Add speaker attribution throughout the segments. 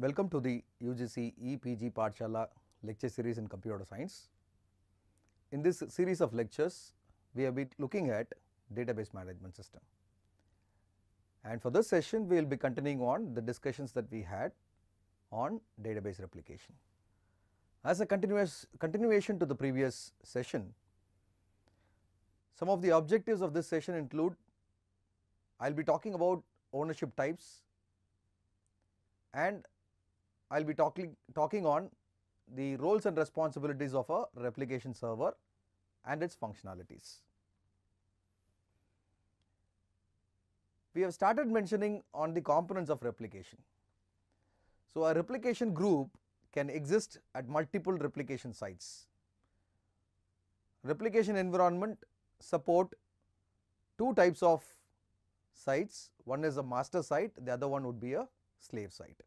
Speaker 1: Welcome to the UGC EPG Pathshala lecture series in computer science. In this series of lectures, we have been looking at database management system. And for this session, we will be continuing on the discussions that we had on database replication. As a continuation to the previous session, some of the objectives of this session include, I will be talking about ownership types, and I will be talking on the roles and responsibilities of a replication server and its functionalities. We have started mentioning on the components of replication. So, a replication group can exist at multiple replication sites. Replication environment support two types of sites, one is a master site, the other one would be a slave site.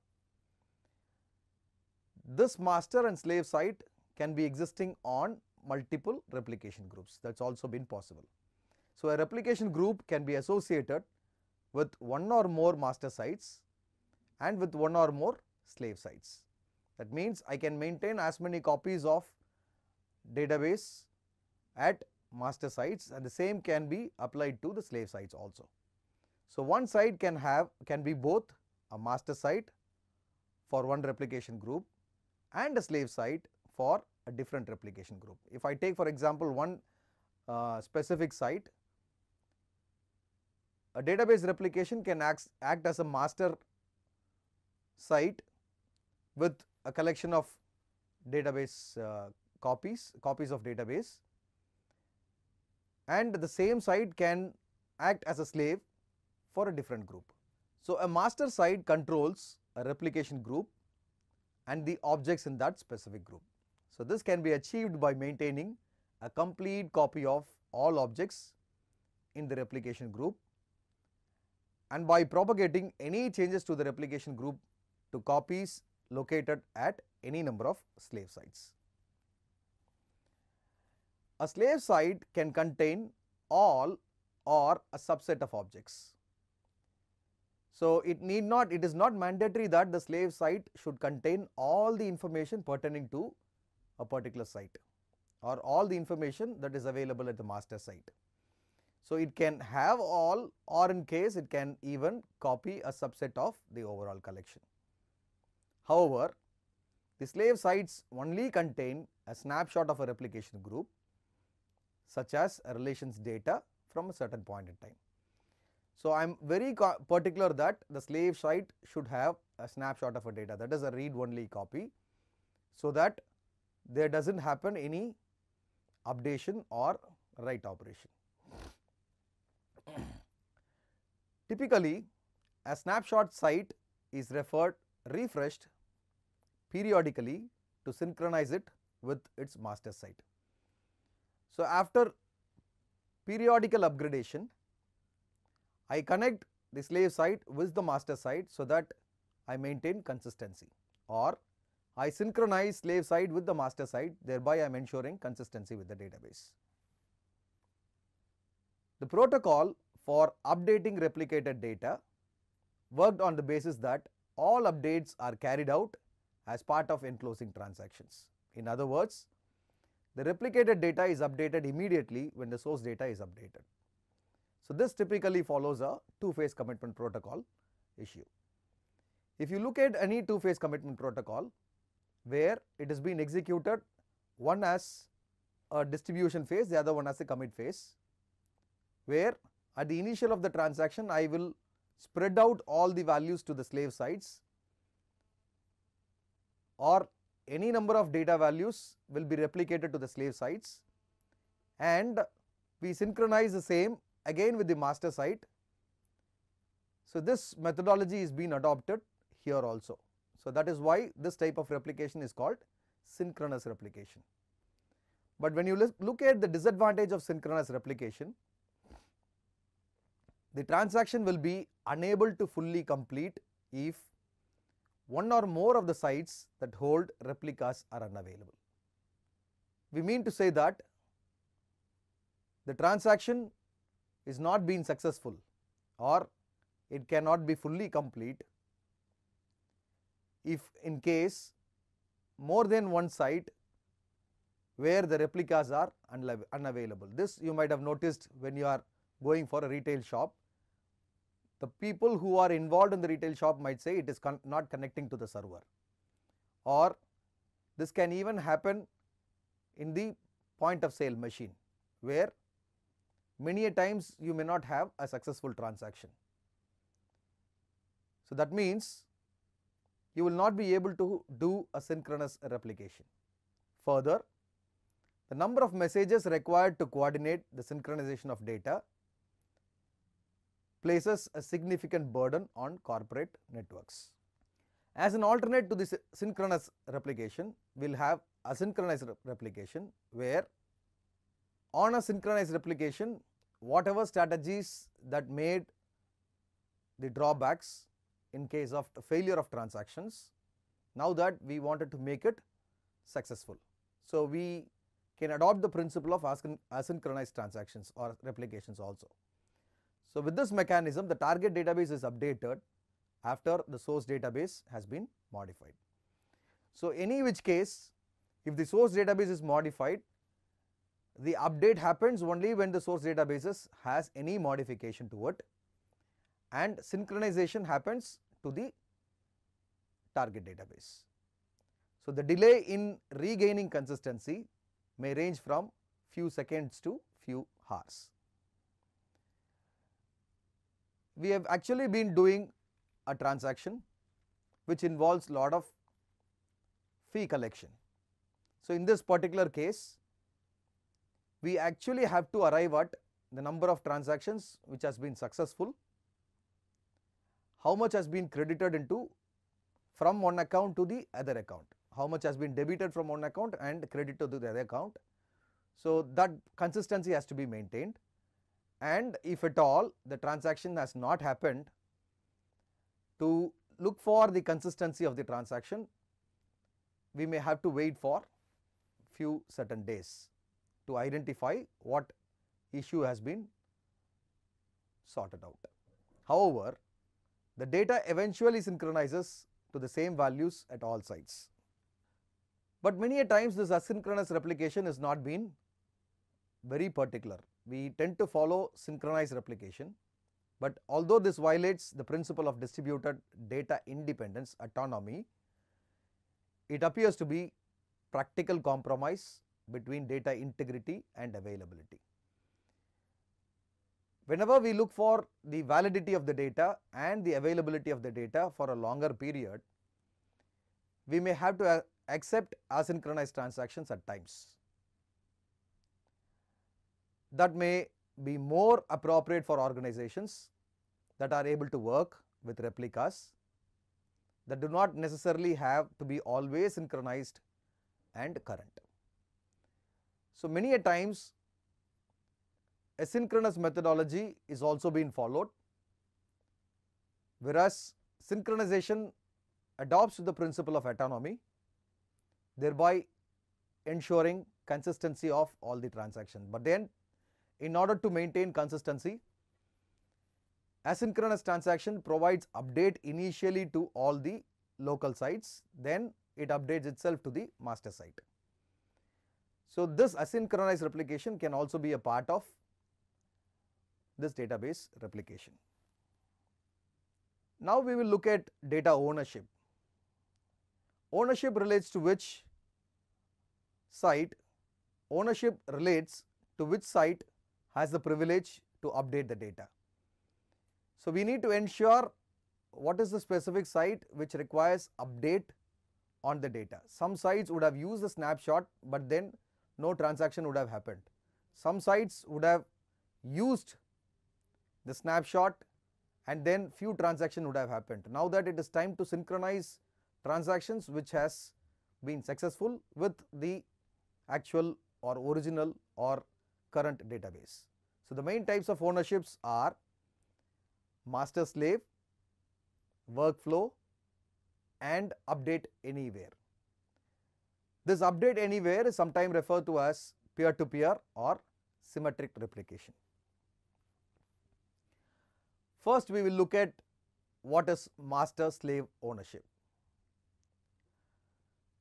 Speaker 1: This master and slave site can be existing on multiple replication groups, that is also been possible. So, a replication group can be associated with one or more master sites and with one or more slave sites. That means, I can maintain as many copies of database at master sites, and the same can be applied to the slave sites also. So, one site can be both a master site for one replication group and a slave site for a different replication group. If I take for example one specific site, a database replication can act as a master site with a collection of database copies of database, and the same site can act as a slave for a different group. So, a master site controls a replication group and the objects in that specific group. So, this can be achieved by maintaining a complete copy of all objects in the replication group and by propagating any changes to the replication group to copies located at any number of slave sites. A slave site can contain all or a subset of objects. So, it is not mandatory that the slave site should contain all the information pertaining to a particular site or all the information that is available at the master site. So, it can have all, or in case it can even copy a subset of the overall collection. However, the slave sites only contain a snapshot of a replication group, such as a relations data from a certain point in time. So, I am very particular that the slave site should have a snapshot of a data, that is a read only copy, so that there does not happen any updation or write operation. Typically, a snapshot site is refreshed periodically to synchronize it with its master site. So, after periodical upgradation, I connect the slave site with the master site so that I maintain consistency, or I synchronize slave site with the master site, thereby I am ensuring consistency with the database. The protocol for updating replicated data worked on the basis that all updates are carried out as part of enclosing transactions. In other words, the replicated data is updated immediately when the source data is updated. So, this typically follows a two-phase commitment protocol issue. If you look at any two-phase commitment protocol where it is being executed, one as a distribution phase, the other one as a commit phase, where at the initial of the transaction I will spread out all the values to the slave sites, or any number of data values will be replicated to the slave sites, and we synchronize the same again with the master site. So, this methodology is being adopted here also. So, that is why this type of replication is called synchronous replication. But when you look at the disadvantage of synchronous replication, the transaction will be unable to fully complete if one or more of the sites that hold replicas are unavailable. We mean to say that the transaction is not being successful or it cannot be fully complete if in case more than one site where the replicas are unavailable. This you might have noticed when you are going for a retail shop. The people who are involved in the retail shop might say it is not connecting to the server, or this can even happen in the point of sale machine, where many a times you may not have a successful transaction. So that means you will not be able to do a synchronous replication. Further, the number of messages required to coordinate the synchronization of data places a significant burden on corporate networks. As an alternate to this synchronous replication, we will have asynchronous replication, where on a synchronized replication, whatever strategies that made the drawbacks in case of failure of transactions, now that we wanted to make it successful. So we can adopt the principle of asynchronous transactions or replications also. So with this mechanism, the target database is updated after the source database has been modified. So any which case, if the source database is modified, the update happens only when the source databases has any modification to it, and synchronization happens to the target database. So the delay in regaining consistency may range from few seconds to few hours. We have actually been doing a transaction which involves lot of fee collection. So in this particular case, we actually have to arrive at the number of transactions which has been successful, how much has been credited into from one account to the other account, how much has been debited from one account and credited to the other account. So that consistency has to be maintained, and if at all the transaction has not happened, to look for the consistency of the transaction, we may have to wait for few certain days to identify what issue has been sorted out. However, the data eventually synchronizes to the same values at all sites. But many a times this asynchronous replication is not been very particular. We tend to follow synchronized replication, but although this violates the principle of distributed data independence, autonomy, it appears to be practical compromise between data integrity and availability. Whenever we look for the validity of the data and the availability of the data for a longer period, we may have to accept asynchronous transactions at times. That may be more appropriate for organizations that are able to work with replicas that do not necessarily have to be always synchronized and current. So many a times asynchronous methodology is also being followed, whereas synchronization adopts the principle of autonomy, thereby ensuring consistency of all the transactions. But then, in order to maintain consistency, asynchronous transaction provides update initially to all the local sites, then it updates itself to the master site. So this asynchronous replication can also be a part of this database replication. Now we will look at data ownership. Ownership relates to which site? Ownership relates to which site has the privilege to update the data. So we need to ensure what is the specific site which requires update on the data. Some sites would have used the snapshot, but then no transaction would have happened. Some sites would have used the snapshot and then few transactions would have happened. Now that it is time to synchronize transactions which has been successful with the actual or original or current database. So the main types of ownerships are master slave, workflow, and update anywhere. This update anywhere is sometimes referred to as peer-to-peer or symmetric replication. First, we will look at what is master slave ownership.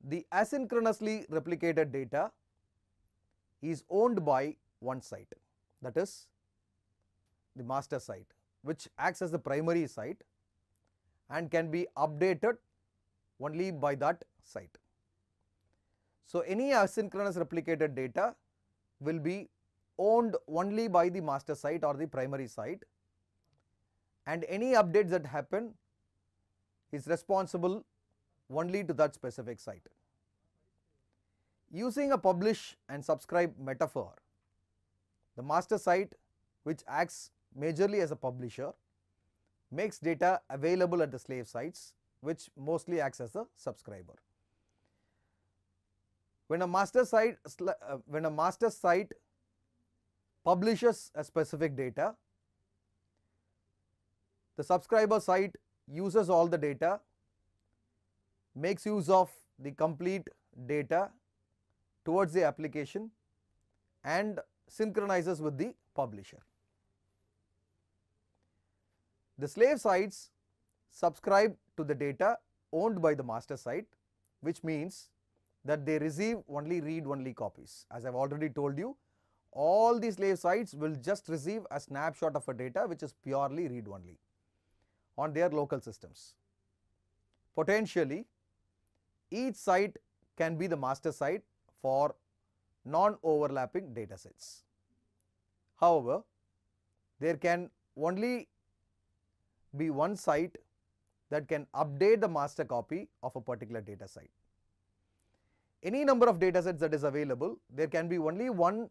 Speaker 1: The asynchronously replicated data is owned by one site, that is the master site, which acts as the primary site and can be updated only by that site. So, any asynchronous replicated data will be owned only by the master site or the primary site, and any updates that happen is responsible only to that specific site. Using a publish and subscribe metaphor, the master site, which acts majorly as a publisher, makes data available at the slave sites, which mostly acts as a subscriber. When a master site publishes a specific data, the subscriber site uses all the data, makes use of the complete data towards the application and synchronizes with the publisher. The slave sites subscribe to the data owned by the master site, which means that they receive only read-only copies. As I have already told you, all the slave sites will just receive a snapshot of a data which is purely read-only on their local systems. Potentially, each site can be the master site for non-overlapping data sets. However, there can only be one site that can update the master copy of a particular data site. Any number of data sets that is available, there can be only one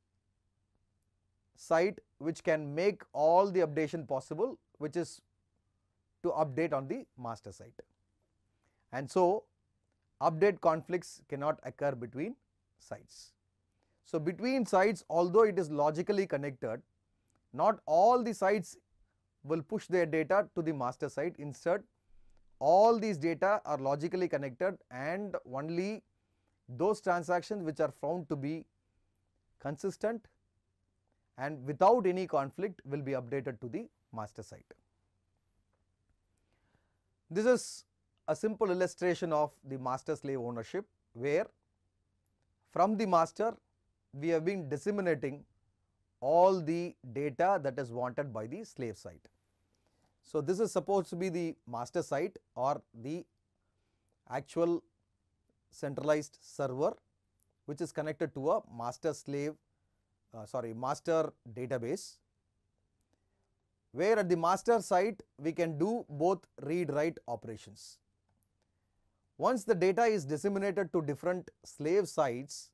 Speaker 1: site which can make all the updation possible, which is to update on the master site. And so, update conflicts cannot occur between sites. So, between sites, although it is logically connected, not all the sites will push their data to the master site. Instead, all these data are logically connected, and only those transactions which are found to be consistent and without any conflict will be updated to the master site. This is a simple illustration of the master slave ownership, where from the master we have been disseminating all the data that is wanted by the slave site. So, this is supposed to be the master site or the actual centralized server which is connected to a master database, where at the master site we can do both read-write operations. Once the data is disseminated to different slave sites,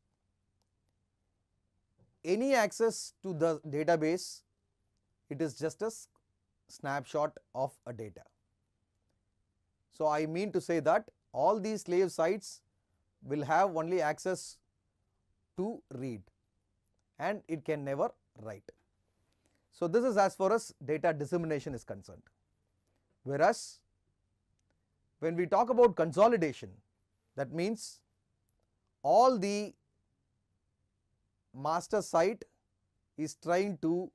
Speaker 1: any access to the database, it is just a snapshot of a data. So, I mean to say that all these slave sites will have only access to read and it can never write. So, this is as far as data dissemination is concerned. Whereas, when we talk about consolidation, that means all the master site is trying to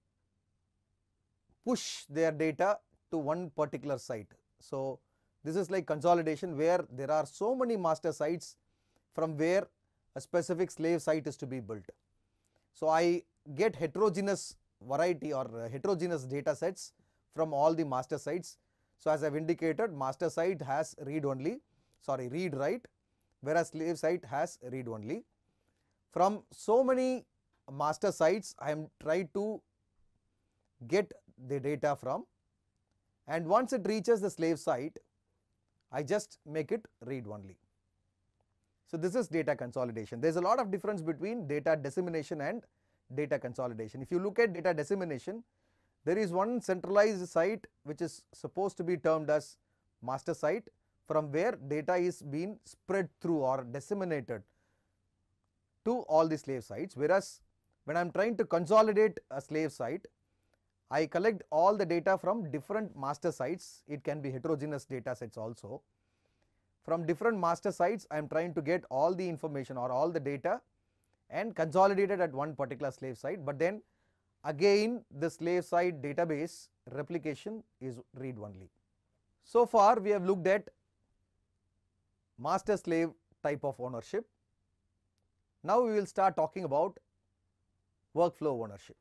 Speaker 1: push their data to one particular site. So, this is like consolidation, where there are so many master sites from where a specific slave site is to be built. So, I get heterogeneous variety or heterogeneous data sets from all the master sites. So, as I have indicated, master site has read-write, whereas slave site has read-only. From so many master sites, I am trying to get the data from, and once it reaches the slave site, I just make it read-only. So, this is data consolidation. There is a lot of difference between data dissemination and data consolidation. If you look at data dissemination, there is one centralized site which is supposed to be termed as master site, from where data is being spread through or disseminated to all the slave sites. Whereas, when I am trying to consolidate a slave site, I collect all the data from different master sites. It can be heterogeneous data sets also. From different master sites, I am trying to get all the information or all the data and consolidate it at one particular slave site, but then again the slave site database replication is read-only. So far we have looked at master slave type of ownership. Now we will start talking about workflow ownership.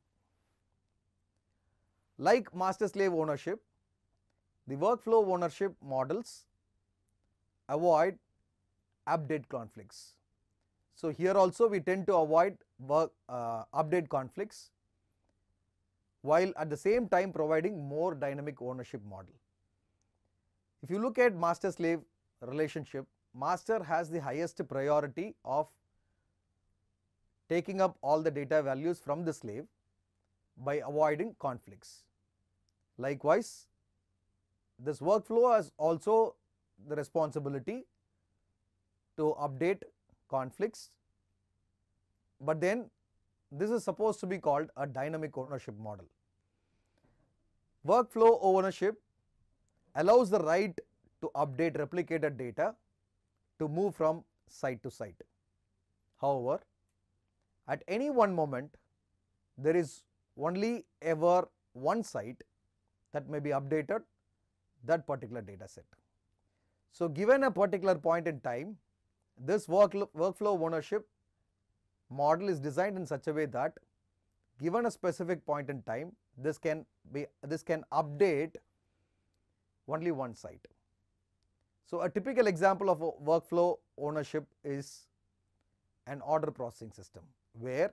Speaker 1: Like master-slave ownership, the workflow ownership models avoid update conflicts. So here also we tend to avoid update conflicts, while at the same time providing more dynamic ownership model. If you look at master-slave relationship, master has the highest priority of taking up all the data values from the slave by avoiding conflicts. Likewise, this workflow has also the responsibility to update conflicts, but then this is supposed to be called a dynamic ownership model. Workflow ownership allows the right to update replicated data to move from site to site. However, at any one moment, there is only ever one site that may be updated that particular data set. So given a particular point in time, this workflow ownership model is designed in such a way that given a specific point in time, this can update only one site. So a typical example of a workflow ownership is an order processing system, where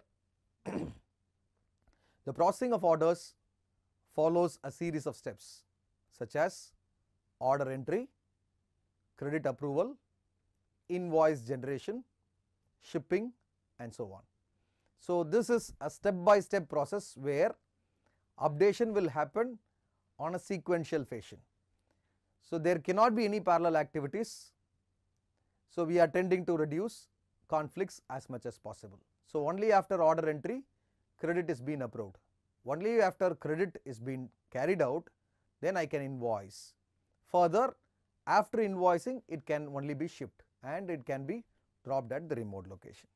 Speaker 1: the processing of orders follows a series of steps such as order entry, credit approval, invoice generation, shipping, and so on. So this is a step-by-step process where updation will happen on a sequential fashion. So there cannot be any parallel activities. So we are tending to reduce conflicts as much as possible. So only after order entry, credit is being approved. Only after credit is being carried out, then I can invoice. Further, after invoicing, it can only be shipped and it can be dropped at the remote location.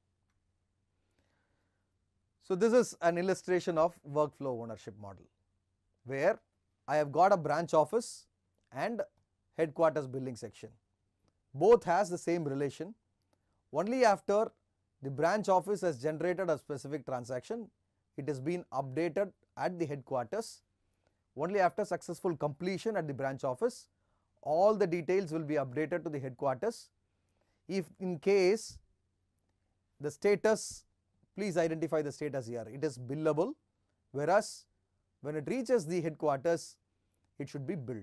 Speaker 1: So this is an illustration of workflow ownership model, where I have got a branch office and headquarters billing section. Both has the same relation. Only after the branch office has generated a specific transaction, it has been updated at the headquarters. Only after successful completion at the branch office, all the details will be updated to the headquarters. If in case the status, please identify the status here, it is billable, whereas when it reaches the headquarters, it should be billed.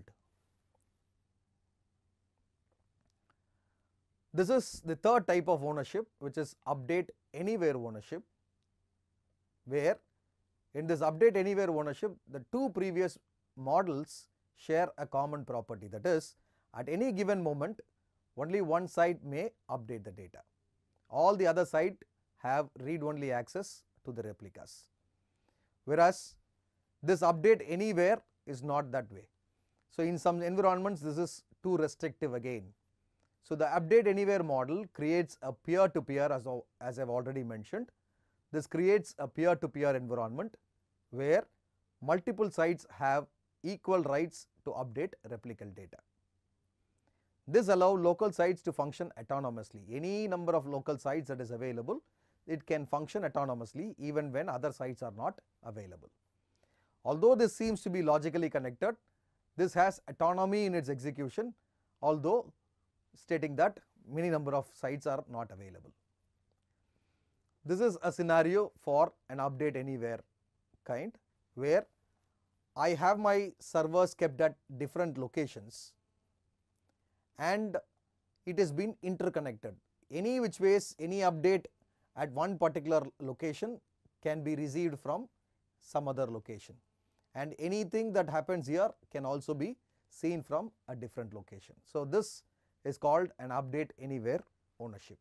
Speaker 1: This is the third type of ownership, which is update anywhere ownership, where in this update anywhere ownership, the two previous models share a common property, that is, at any given moment, only one site may update the data. All the other sites have read-only access to the replicas, whereas this update anywhere is not that way. So in some environments, this is too restrictive again. So the update anywhere model creates a peer-to-peer, as I have already mentioned. This creates a peer-to-peer environment where multiple sites have equal rights to update replicable data. This allows local sites to function autonomously. Any number of local sites that is available, it can function autonomously even when other sites are not available. Although this seems to be logically connected, this has autonomy in its execution, although stating that many number of sites are not available. This is a scenario for an update anywhere kind, where I have my servers kept at different locations and it has been interconnected. Any which ways, any update at one particular location can be received from some other location, and anything that happens here can also be seen from a different location. So this is called an update anywhere ownership.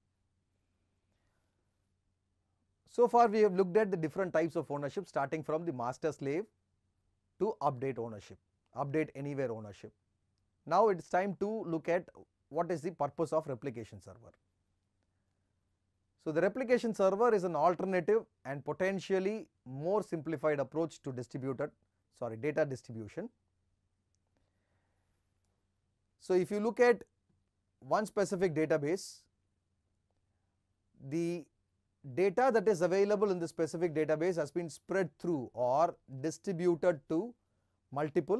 Speaker 1: So far we have looked at the different types of ownership, starting from the master slave to update ownership, update anywhere ownership. Now it is time to look at what is the purpose of replication server. So the replication server is an alternative and potentially more simplified approach to data distribution. So if you look at one specific database, the data that is available in the specific database has been spread through or distributed to multiple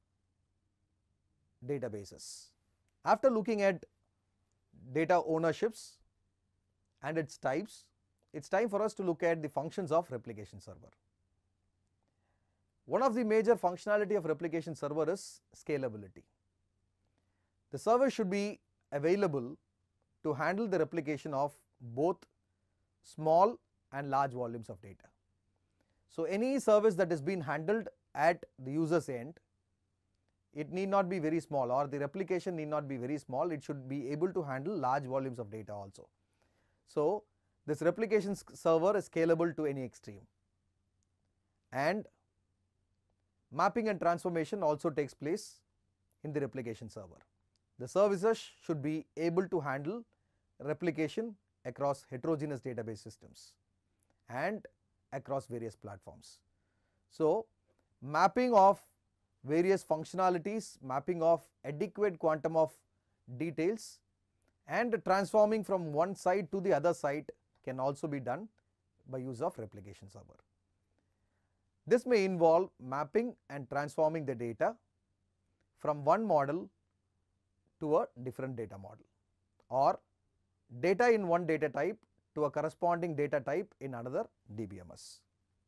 Speaker 1: databases. After looking at data ownerships and its types, it's time for us to look at the functions of replication server. One of the major functionality of replication server is scalability. The server should be available to handle the replication of both small and large volumes of data. So any service that is being handled at the user's end, it need not be very small, or the replication need not be very small, it should be able to handle large volumes of data also. So this replication server is scalable to any extreme, and mapping and transformation also takes place in the replication server. The services should be able to handle replication across heterogeneous database systems and across various platforms. So mapping of various functionalities, mapping of adequate quantum of details, and transforming from one side to the other side can also be done by use of replication server. This may involve mapping and transforming the data from one model to a different data model, or data in one data type to a corresponding data type in another DBMS.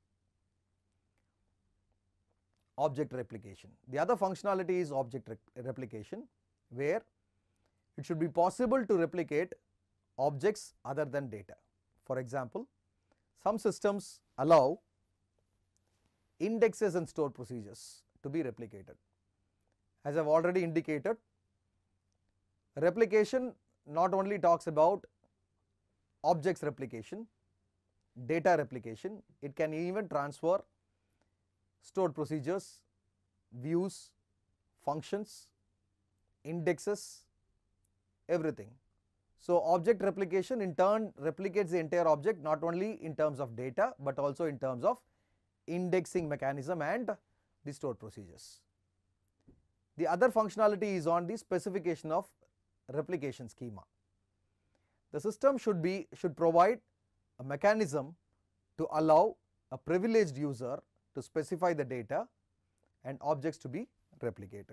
Speaker 1: Object replication. The other functionality is object replication, where it should be possible to replicate objects other than data. For example, some systems allow indexes and stored procedures to be replicated. As I have already indicated, replication not only talks about objects replication, data replication, it can even transfer stored procedures, views, functions, indexes, everything. So object replication in turn replicates the entire object, not only in terms of data but also in terms of indexing mechanism and the stored procedures. The other functionality is on the specification of replication schema. The system should provide a mechanism to allow a privileged user to specify the data and objects to be replicated.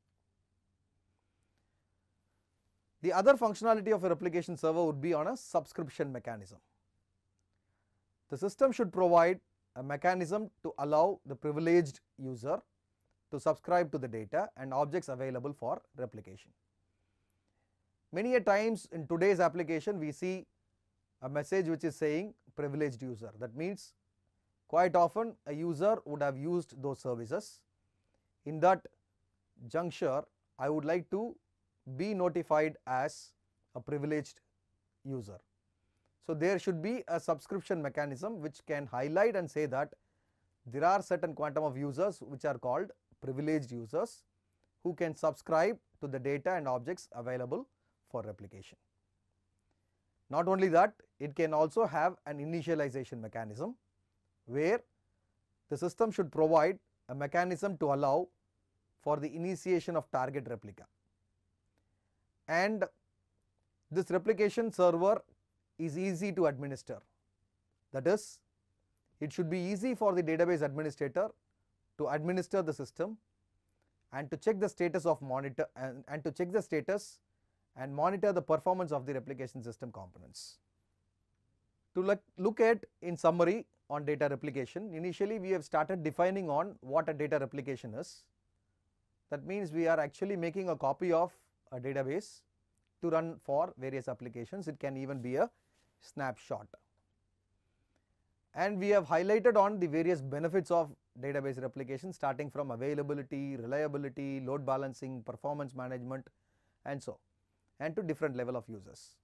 Speaker 1: The other functionality of a replication server would be on a subscription mechanism. The system should provide a mechanism to allow the privileged user to subscribe to the data and objects available for replication. Many a times in today's application we see a message which is saying privileged user. That means quite often a user would have used those services. In that juncture, I would like to be notified as a privileged user. So there should be a subscription mechanism which can highlight and say that there are certain quantum of users which are called privileged users who can subscribe to the data and objects available for replication. Not only that, it can also have an initialization mechanism where the system should provide a mechanism to allow for the initiation of target replica. And this replication server is easy to administer. That is, it should be easy for the database administrator to administer the system and to check the status of monitor and to check the status and monitor the performance of the replication system components. To look at in summary on data replication, initially we have started defining on what a data replication is. That means we are actually making a copy of a database to run for various applications. It can even be a snapshot. And we have highlighted on the various benefits of database replication, starting from availability, reliability, load balancing, performance management, and so, and to different level of users.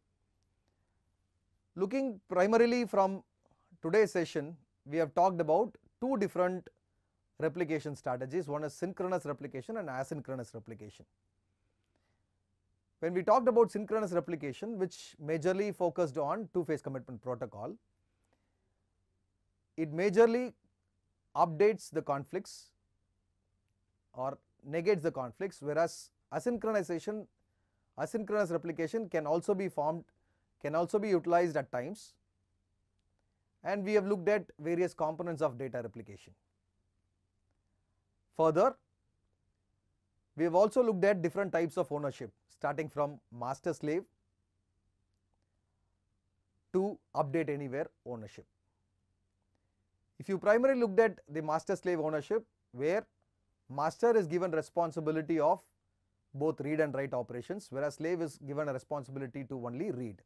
Speaker 1: Looking primarily from today's session, we have talked about two different replication strategies. One is synchronous replication and asynchronous replication. When we talked about synchronous replication, which majorly focused on two-phase commitment protocol, it majorly updates the conflicts or negates the conflicts, whereas asynchronous replication can also be formed can also be utilized at times, and we have looked at various components of data replication. Further, we have also looked at different types of ownership, starting from master slave to update anywhere ownership. If you primarily looked at the master slave ownership, where master is given responsibility of both read and write operations, whereas slave is given a responsibility to only read,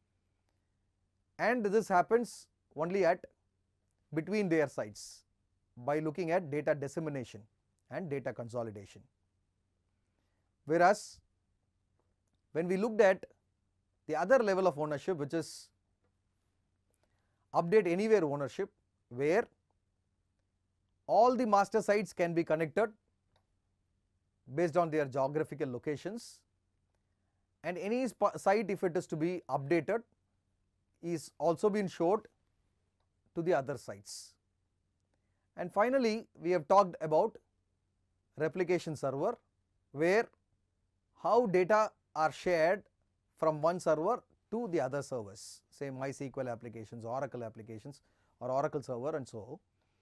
Speaker 1: and this happens only at between their sides by looking at data dissemination and data consolidation. Whereas when we looked at the other level of ownership, which is update anywhere ownership, where all the master sites can be connected based on their geographical locations, and any site, if it is to be updated, is also been showed to the other sites. And finally, we have talked about replication server, where how data are shared from one server to the other servers, say MySQL applications, Oracle applications, or Oracle server, and so.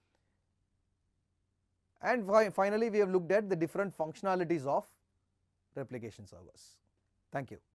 Speaker 1: And finally, we have looked at the different functionalities of replication servers. Thank you.